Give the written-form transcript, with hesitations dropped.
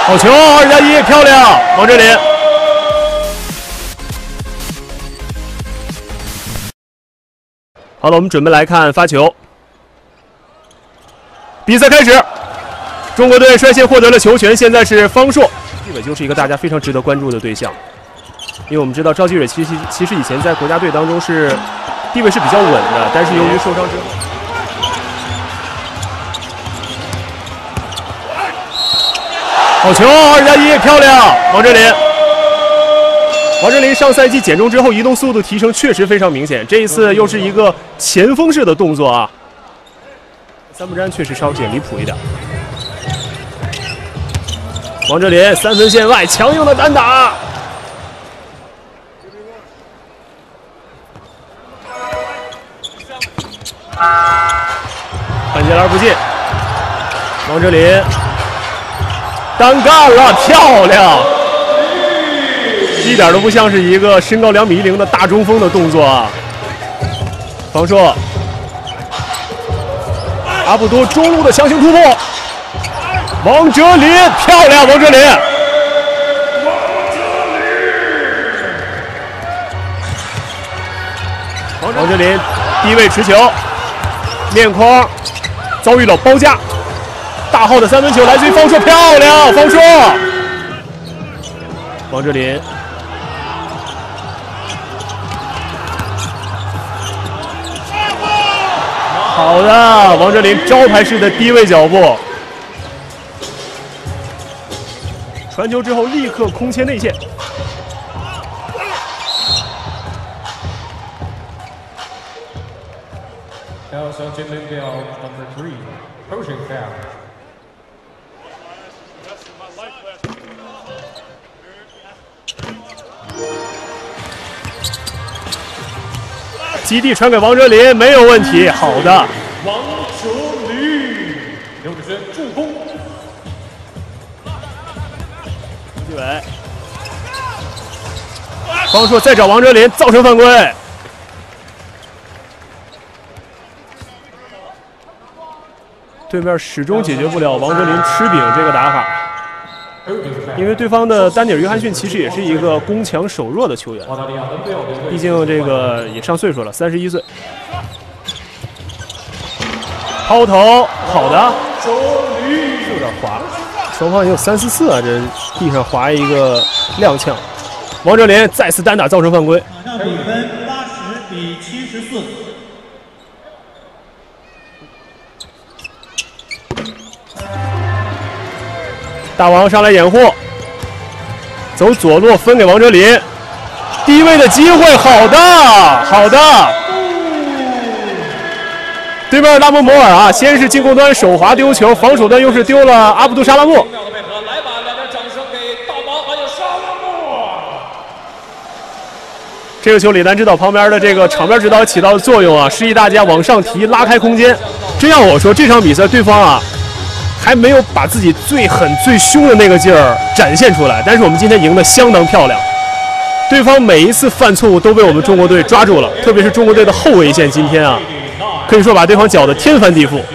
好球，2+1，漂亮，王哲林。好了，我们准备来看发球。比赛开始，中国队率先获得了球权，现在是方硕。赵继蕊就是一个大家非常值得关注的对象，因为我们知道赵继蕊其实以前在国家队当中是地位是比较稳的，但是由于受伤之后。 好球，2+1，漂亮，王哲林。王哲林上赛季减重之后，移动速度提升确实非常明显。这一次又是一个前锋式的动作啊，三不沾确实稍显离谱一点。王哲林3分线外强硬的单打，半截篮不进，王哲林。 单干了，漂亮！一点都不像是一个身高2.10米的大中锋的动作啊！方硕，阿卜杜中路的强行突破，王哲林，漂亮，王哲林！王哲林低位持球，面框遭遇了包夹。 大号的3分球来自于方硕，漂亮！方硕，王哲林，好的，王哲林招牌式的低位脚步，传球之后立刻空切内线，基地传给王哲林，没有问题。好的， 王哲林，刘志轩助攻。 张继伟，方硕再找王哲林，造成犯规。对面始终解决不了王哲林吃饼这个打法。 因为对方的丹尼尔·约翰逊其实也是一个攻强守弱的球员，毕竟这个也上岁数了，31岁。抛投，好的，有点滑，双方也有3、4次啊，这地上滑一个踉跄。王哲林再次单打造成犯规， 场上比分80-74。 大王上来掩护，走左路分给王哲林，低位的机会，好的，好的。对面拉蒙摩尔啊，先是进攻端手滑丢球，防守端又是丢了阿卜杜沙拉木。 来吧，两边掌声给大王还有沙拉木。 这个球李丹指导旁边的这个场边指导起到的作用啊，示意大家往上提，拉开空间。真要我说，这场比赛对方啊。 还没有把自己最狠、最凶的那个劲儿展现出来，但是我们今天赢得相当漂亮。对方每一次犯错误都被我们中国队抓住了，特别是中国队的后卫线，今天啊，可以说把对方搅得天翻地覆。